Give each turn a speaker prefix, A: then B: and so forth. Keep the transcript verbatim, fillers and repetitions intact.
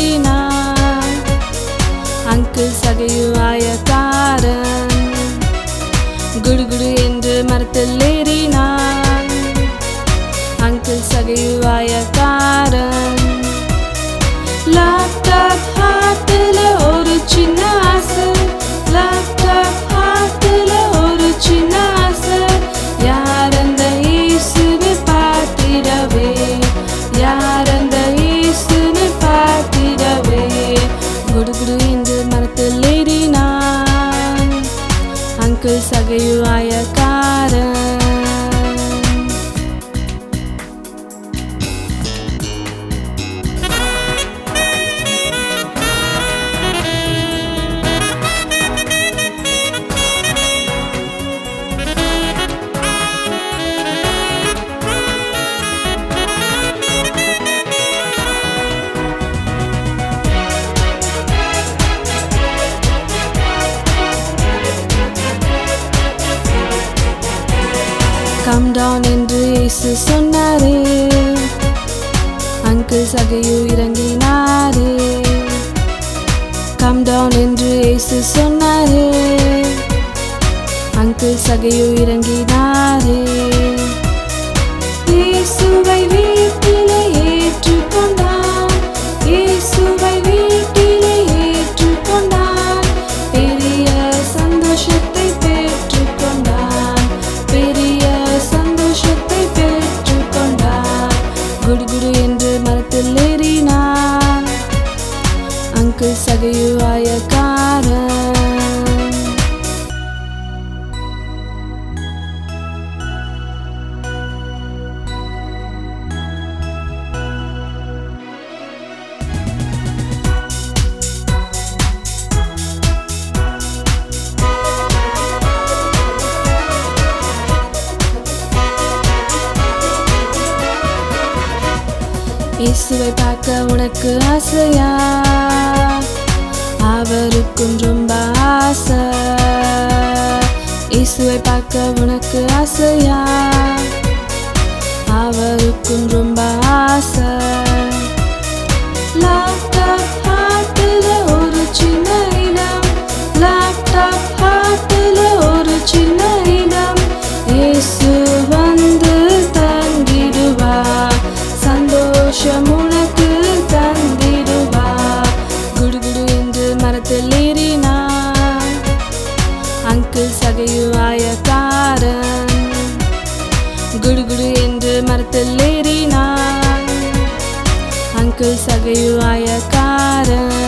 A: ஏறினான் அங்கிள் சகையுவாயக்காரன் குடுகுடு என்று மரத்தில் ஏறினான் அங்கிள் சகையுவாயக்காரன் லேப்டாப் ஹார்ட்டில் ஒரு சின்ன ஆசை லேப்டாப் ஹார்ட்டில் ஒரு சின்ன ஆசை யார் அந்த இயேசுவை பார்த்திடவே யார் அந்த இயேசுவை பார்த்திடவே குடுகுடு என்று மரத்தில் ஏறினான் அங்கிள் சகையுவாயக்காரன் Come down என்று இயேசு சொன்னாரே அங்கிள் சகையு இறங்கினாரே Come down என்று இயேசு சொன்னாரே அங்கிள் சகையு இறங்கினாரே இயேசுவை வீட்டிலே ஏற்றுக்கொண்டான் இயேசுவை வீட்டிலே ஏற்றுக்கொண்டான் பெரிய சந்தோஷத்தை பெற்றுக்கொண்டான் பெரிய சந்தோஷத்தை பெற்றுக்கொண்டான் குடுகுடு என்று மரத்தில் ஏறினான் அங்கிள் சகையுவாயக்காரன் இயேசுவை பார்க்க உனக்கு ஆசையா அவருக்கும் ரொம்ப ஆசை இயேசுவை பார்க்க உனக்கு ஆசையா அவருக்கும் ரொம்ப ஆசை லேப்டாப் ஹார்ட்டில் ஒரு சின்ன இடம் லேப்டாப் ஹார்ட்டில் ஒரு சின்ன இடம் இயேசு வந்து தங்கிடுவா சந்தோஷம் உனக்கு தந்திடுவா குடுகுடு என்று மரத்தில் ஏறினான் அங்கிள் சகையுவாயக்காரன் குடுகுடு என்று மரத்தில் ஏறினான் அங்கிள் சகையுவாயக்காரன்